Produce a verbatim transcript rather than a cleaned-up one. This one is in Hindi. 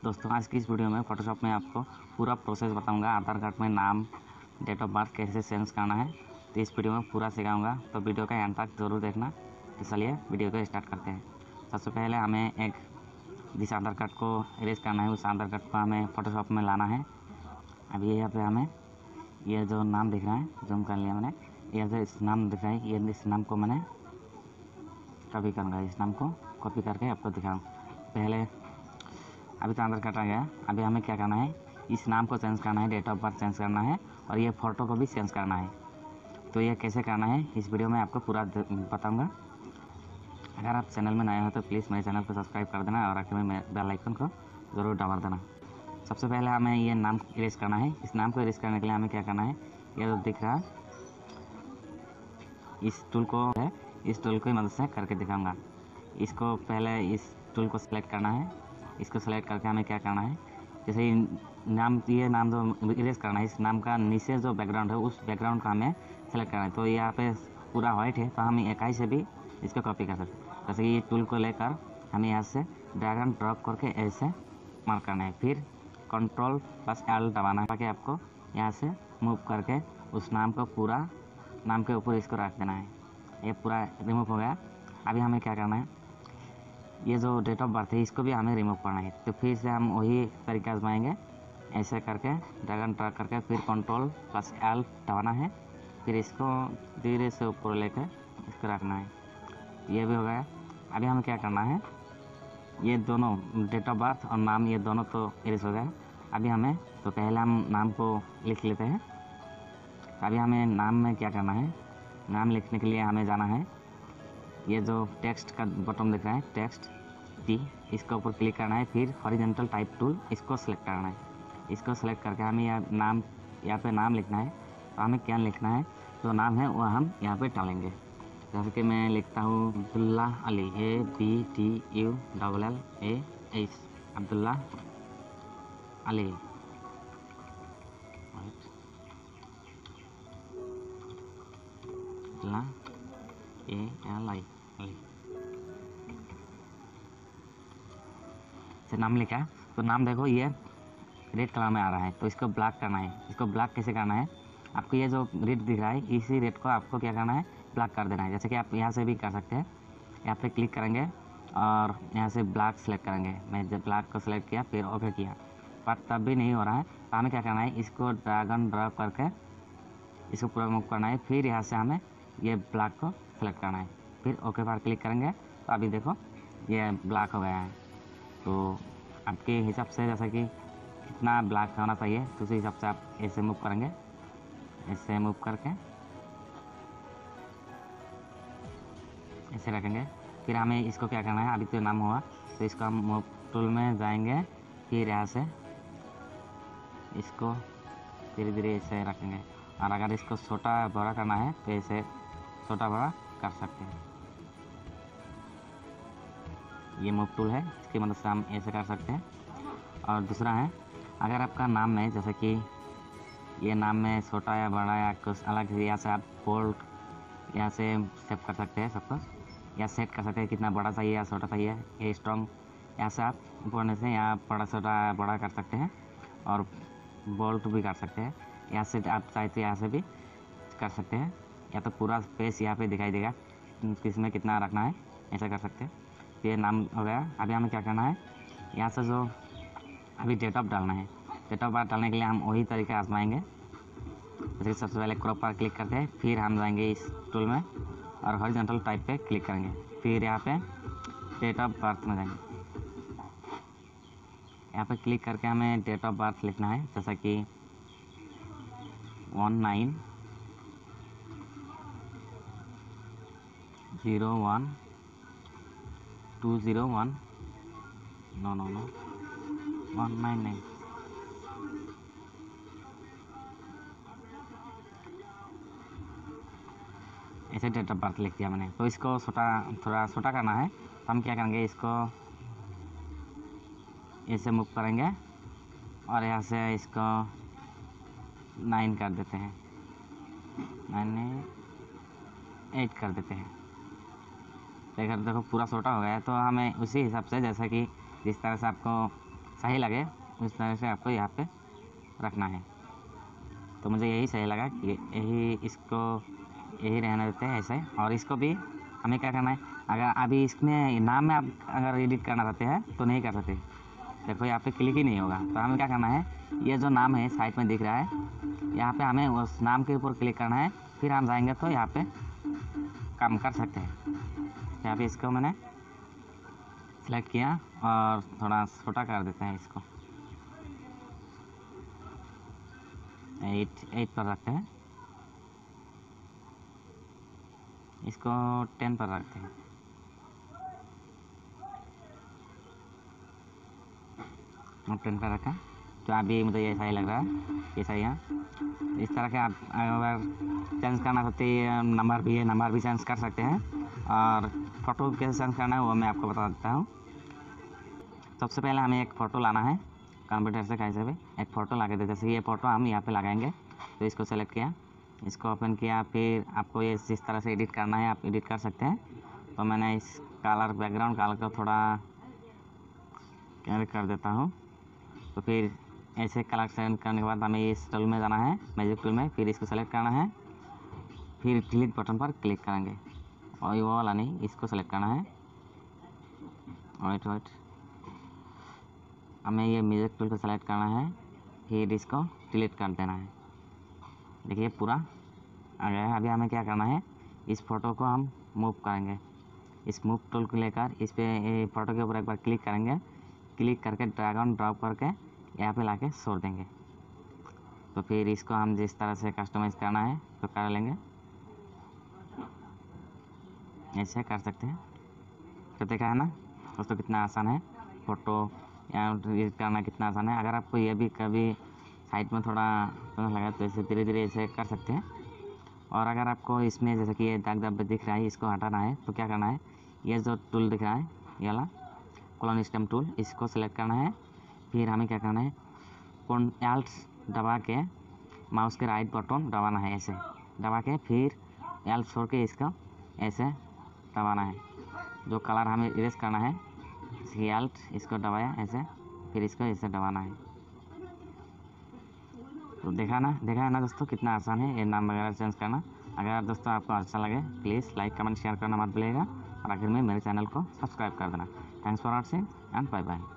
दोस्तों आज की इस वीडियो में फ़ोटोशॉप में आपको पूरा प्रोसेस बताऊंगा। आधार कार्ड में नाम, डेट ऑफ बर्थ कैसे चेंज करना है, तो इस वीडियो में पूरा सिखाऊंगा। तो वीडियो का एंड तक ज़रूर देखना। तो चलिए वीडियो को स्टार्ट करते हैं। सबसे पहले हमें एक जिस आधार कार्ड को इरेज करना है उस आधार कार्ड को हमें फ़ोटोशॉप में लाना है। अभी यहाँ पर हमें ये जो नाम दिख रहा है, जूम कर लिया मैंने, ये जो इस नाम दिख रहा है, ये इस नाम को मैंने कॉपी करूँगा। इस नाम को कॉपी करके आपको दिखाऊँ। पहले अभी तो आधार कार्ड आ गया। अभी हमें क्या करना है, इस नाम को चेंज करना है, डेट ऑफ बर्थ चेंज करना है और ये फ़ोटो को भी चेंज करना है। तो ये कैसे करना है इस वीडियो में आपको पूरा बताऊंगा। अगर आप चैनल में नए हो तो प्लीज़ मेरे चैनल को सब्सक्राइब कर देना और आखिर में बेल आइकन को ज़रूर दबा देना। सबसे पहले हमें ये नाम इरेज करना है। इस नाम को इरेज करने के लिए हमें क्या करना है, ये जो दिख रहा है इस टूल को है, इस टूल की मदद से करके दिखाऊँगा। इसको पहले इस टूल को सिलेक्ट करना है। इसको सेलेक्ट करके हमें क्या करना है, जैसे नाम, ये नाम जो इरेज करना है, इस नाम का नीचे जो बैकग्राउंड है उस बैकग्राउंड का हमें सेलेक्ट करना है। तो यहाँ पे पूरा वाइट है तो हम इकाई से भी इसको कॉपी कर सकते हैं। जैसे ये टूल को लेकर हमें यहाँ से ड्रैग एंड ड्रॉप करके ऐसे मार्क करना है, फिर कंट्रोल प्लस एल दबाना है ताकि आपको यहाँ से मूव करके उस नाम को पूरा नाम के ऊपर इसको रख देना है। ये पूरा रिमूव हो गया। अभी हमें क्या करना है, ये जो डेट ऑफ बर्थ है इसको भी हमें रिमूव करना है। तो फिर से हम वही तरीका आजमाएंगे, ऐसे करके ड्रैग एंड ड्रैग करके फिर कंट्रोल प्लस एल दबाना है, फिर इसको धीरे से ऊपर लेकर इसको रखना है। ये भी हो गया। अभी हमें क्या करना है, ये दोनों डेट ऑफ बर्थ और नाम ये दोनों तो इरेज हो गया। अभी हमें तो पहले हम नाम को लिख लेते हैं। अभी हमें नाम में क्या करना है, नाम लिखने के लिए हमें जाना है, ये जो टेक्स्ट का बटन दिख रहा है टेक्स्ट टी, इसके ऊपर क्लिक करना है, फिर हॉरिजॉन्टल टाइप टूल इसको सेलेक्ट करना है। इसको सेलेक्ट करके हमें यहाँ नाम, यहाँ पे नाम लिखना है। तो हमें क्या लिखना है, जो नाम है वह हम यहाँ पे डालेंगे। जैसे कि मैं लिखता हूँ Abdullah Ali, A B T U double L A H, Abdullah Ali. Abdullah A L I से नाम लिखा। तो नाम देखो ये रेड कलर में आ रहा है, तो इसको ब्लैक करना है। इसको ब्लैक कैसे करना है, आपको ये जो रेड दिख रहा है इसी रेड को आपको क्या करना है, ब्लैक कर देना है। जैसे कि आप यहाँ से भी कर सकते हैं, यहाँ पे क्लिक करेंगे और यहाँ से ब्लैक सेलेक्ट करेंगे। मैं जब ब्लैक को सिलेक्ट किया फिर ओके किया, पर तब भी नहीं हो रहा है। तो हमें क्या करना है, इसको ड्रैग एंड ड्रॉप करके इसको पूरा मूव करना है, फिर यहाँ से हमें ये ब्लैक को सेलेक्ट करना है, फिर ओके पर क्लिक करेंगे। तो अभी देखो ये ब्लैक हो गया है। तो आपके हिसाब से जैसा कि कितना ब्लैक होना चाहिए तो उसी हिसाब से आप ऐसे मूव करेंगे, ऐसे मूव करके ऐसे रखेंगे। फिर हमें इसको क्या करना है, अभी तो नाम हुआ तो इसको हम मूव टूल में जाएंगे, फिर यहाँ से इसको धीरे धीरे ऐसे रखेंगे। और अगर इसको छोटा बड़ा करना है तो ऐसे छोटा बड़ा कर सकते हैं। ये मूव टूल है, इसकी मदद से हम ऐसे कर सकते हैं। और दूसरा है, अगर आपका नाम में जैसे कि ये नाम में छोटा या बड़ा या कुछ अलग है, यहाँ से आप बोल्ड यहाँ से सेट कर सकते हैं, सब कुछ या सेट कर सकते हैं, कितना बड़ा चाहिए या छोटा चाहिए। ये स्ट्रॉन्ग यहाँ से आप ऊपर से यहाँ बड़ा छोटा बड़ा कर सकते हैं और बोल्ड भी कर सकते हैं। यहाँ से आप चाहे तो यहाँ से भी कर सकते हैं, या तो पूरा स्पेस यहाँ पे दिखाई देगा किसमें कितना रखना है, ऐसा कर सकते हैं। तो ये नाम हो गया। अभी हमें क्या करना है, यहाँ से जो अभी डेट ऑफ डालना है, डेट ऑफ बर्थ डालने के लिए हम वही तरीका आजमाएंगे। जैसे सबसे पहले क्रॉप पर क्लिक करते हैं, फिर हम जाएंगे इस टूल में और हॉरिजॉन्टल टाइप पे क्लिक करेंगे, फिर यहाँ पे डेट ऑफ बर्थ में जाएंगे। यहाँ पे क्लिक करके हमें डेट ऑफ बर्थ लिखना है, जैसा कि one nine zero one two zero one no no no one nine nine. ऐसे डेट ऑफ बर्थ लिख दिया मैंने। तो इसको छोटा थोड़ा छोटा करना है, तो हम क्या करेंगे, इसको ऐसे मूव करेंगे और यहाँ से इसको नाइन कर देते हैं, नाइन एट कर देते हैं। देखो देखो पूरा छोटा हो गया है। तो हमें उसी हिसाब से जैसा कि जिस तरह से आपको सही लगे उस तरह से आपको यहाँ पे रखना है। तो मुझे यही सही लगा कि यही इसको यही रहने देते हैं ऐसे। और इसको भी हमें क्या करना है, अगर अभी इसमें नाम में आप अगर एडिट करना चाहते हैं तो नहीं कर सकते। देखो यहाँ पे क्लिक ही नहीं होगा। तो हमें क्या करना है, ये जो नाम है साइड में दिख रहा है, यहाँ पे हमें उस नाम के ऊपर क्लिक करना है। फिर हम जाएंगे तो यहाँ पे काम कर सकते हैं। यहाँ पे इसको मैंने सेलेक्ट किया और थोड़ा छोटा कर देते हैं इसको, एट एट पर रखते हैं, इसको टेन पर रखते हैं। और टेन पर रखा तो अभी मुझे ये सही लग रहा है, ये सही है। इस तरह के आप अगर चेंज करना चाहते हैं, नंबर भी है, नंबर भी चेंज कर सकते हैं। और फ़ोटो कैसे चेंज करना है वो मैं आपको बता देता हूँ। सबसे पहले हमें एक फ़ोटो लाना है कंप्यूटर से, कैसे भी एक फ़ोटो लगा देते। जैसे ये फ़ोटो हम यहाँ पे लगाएंगे, तो इसको सेलेक्ट किया, इसको ओपन किया, फिर आपको ये जिस तरह से एडिट करना है आप एडिट कर सकते हैं। तो मैंने इस कलर बैकग्राउंड कलर को थोड़ा कैरी कर देता हूँ। तो फिर ऐसे कलर सेलेक्ट करने के बाद हमें इस टूल में जाना है, मैजिक टूल में, फिर इसको सेलेक्ट करना है, फिर डिलीट बटन पर क्लिक करेंगे और वो वाला नहीं, इसको सेलेक्ट करना है। वेट वेट हमें ये म्यूजिक टूल को सेलेक्ट करना है, फिर इसको डिलीट कर देना है। देखिए पूरा आ गया है। अभी हमें क्या करना है, इस फ़ोटो को हम मूव करेंगे, इस मूव टूल को लेकर इस पे फ़ोटो के ऊपर एक बार क्लिक करेंगे, क्लिक करके ड्रैग ऑन ड्रॉप करके यहाँ पे लाके छोड़ देंगे। तो फिर इसको हम जिस तरह से कस्टमाइज़ करना है तो कर लेंगे, ऐसे कर सकते हैं। तो देखा है ना दोस्तों कितना आसान है, फ़ोटो या एडिट करना कितना आसान है। अगर आपको ये भी कभी साइड में थोड़ा तो लगा तो ऐसे धीरे धीरे ऐसे कर सकते हैं। और अगर आपको इसमें जैसे कि ये दाग धब्बे दिख रहा है, इसको हटाना है तो क्या करना है, ये जो टूल दिख रहा है ये वाला कॉलन स्टेम टूल, इसको सेलेक्ट करना है। फिर हमें क्या करना है, Alt दबा के माउस के राइट बटन दबाना है, ऐसे दबा के फिर Alt छोड़ के इसका ऐसे दबाना है। जो कलर हमें इरेज करना है इसकी Alt इसको दबाया ऐसे, फिर इसको ऐसे दबाना है। तो देखा ना देखा है ना दोस्तों कितना आसान है ये नाम वगैरह चेंज करना। अगर दोस्तों आपको अच्छा लगे प्लीज़ लाइक कमेंट शेयर करना मत भूलिएगा, और आखिर में मेरे चैनल को सब्सक्राइब कर देना। Thanks for watching and bye bye.